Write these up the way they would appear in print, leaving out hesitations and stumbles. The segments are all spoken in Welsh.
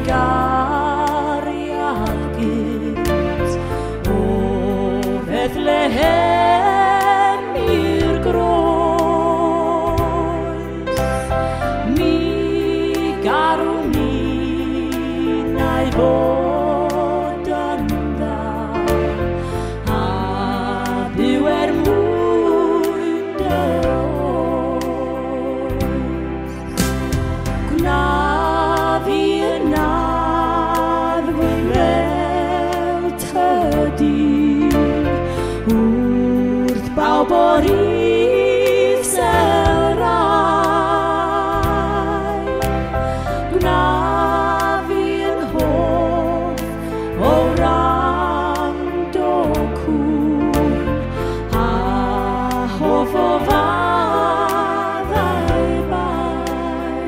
gariad gives o Bethlehem i'r groes mi garw ni nai fod yn dda a byw mwy dy oes gwna fi yna ddwy weld hydi wrth bawb o'r Israel gwna fi yn hoff o rand o cŵn a hoff o faddau bai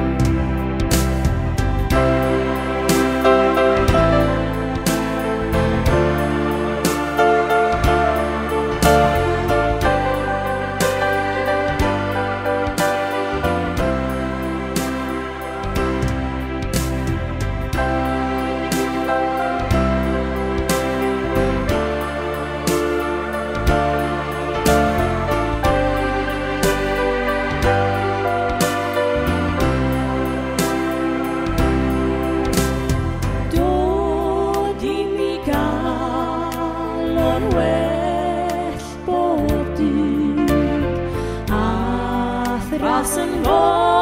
dod I mi gael o'n well bob dydd a thras yn fod